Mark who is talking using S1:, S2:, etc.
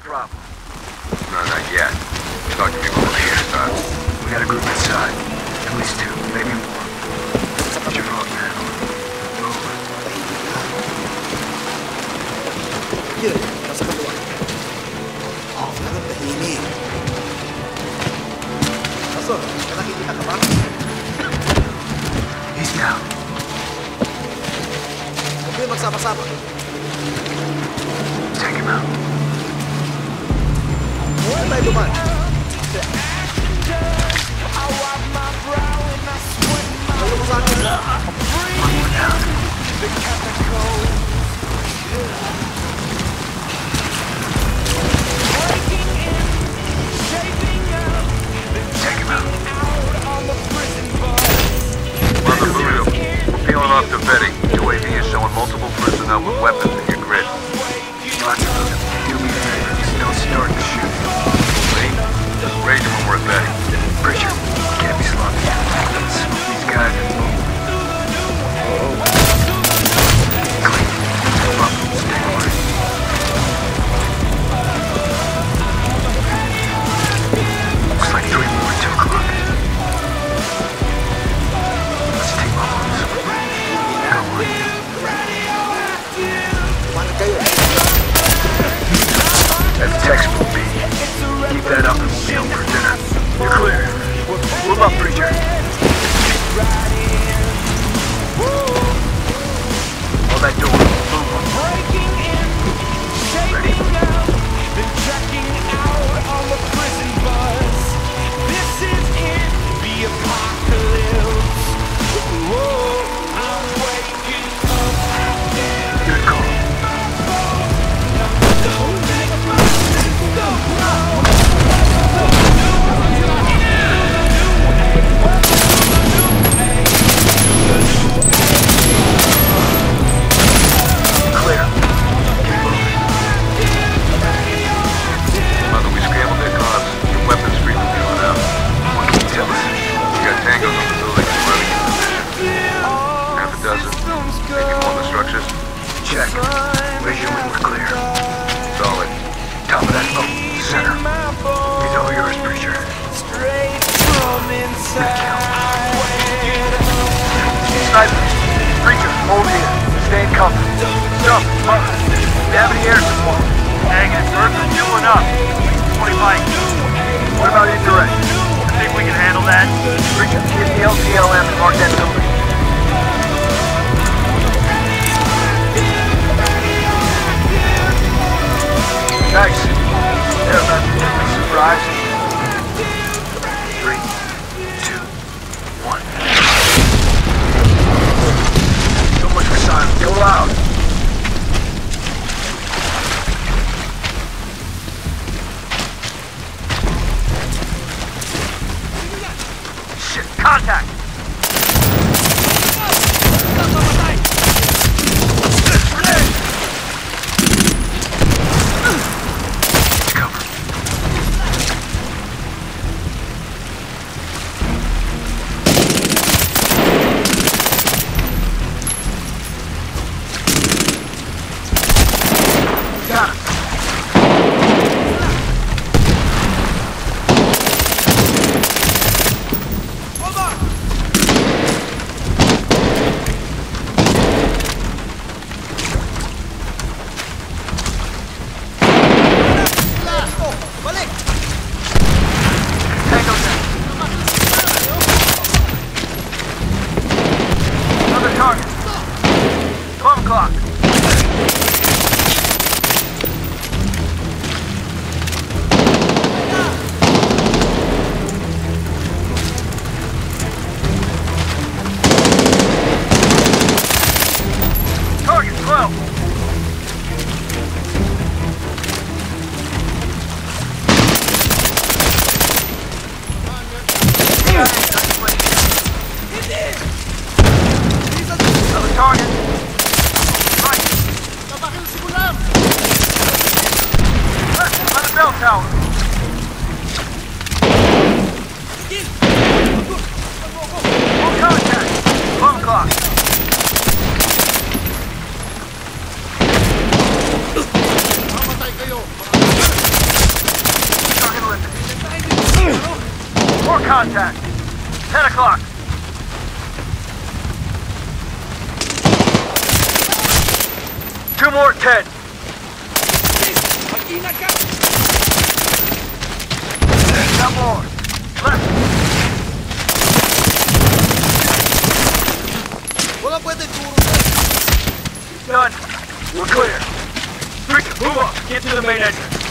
S1: problem?
S2: No, not yet. Talk to people over here, son.
S1: We got a group inside. At least two, maybe more. Get your phone now. Move.
S3: Yun, nasa kaliwa. Harap tahimik. Kaso, may nakikita ka ba?
S1: He's down.
S3: Huwag kayo magsama-sama.
S1: Take him out.
S3: Huwag tayo duman. Ayaw mo sa akin.
S1: One more down. Take him out.
S2: We're on the Voodoo. We're peeling off to Betty. UAV is showing multiple personnel with weapons in your grid.
S1: Lots of them. Do me a favor. Just don't start the shooting.
S2: Lee, raise him when we're at Betty.
S1: Pritchard, can't be sloppy. Let's smoke these guys and move. Clean. Come up. Stay alert. Looks like 3 more at 2 o'clock. Let's take bombs. Now what?
S3: Paano kayo?
S1: That's textbook B. Keep that up and we'll be home for dinner. You're clear. Move up, Preacher. Hold that door. Move. Ready? Good call. Clear. Keep moving.
S2: Mother, we scrambled their cars. Your weapons free from peeling out.
S1: What can you tell us?
S2: We got tangos on the building and running in position. Half a dozen. Maybe more in the structures.
S1: Check. Where's your wind? We're clear.
S2: Solid.
S1: Top of that boat. Center. He's all yours, Preacher. Snipers. Preacher, hold here. Stay in cover. Jump. Fire. Do you have any air support?
S4: Hanging, Earth is fueling up. 25.
S1: What about indirect?
S4: I think we can handle that.
S1: Preacher, get the LTLM and mark that building. Nice. They're about to be surprised. 3, 2, 1. So much for silence. Go loud.
S4: Shit, contact!
S1: Cover. Got him.
S3: Balik!
S1: Tango down. Another target. 12 o'clock. Target 12. Another target. Right. Left, by the bell tower. Full contact. 12 o'clock.
S3: Mamatay kayo!
S1: contact. 10 o'clock. Two more at 10. One more. Left.
S3: Walang pwede turo sir.
S1: Done. We're clear. Preacher, move up. Get to the main entrance.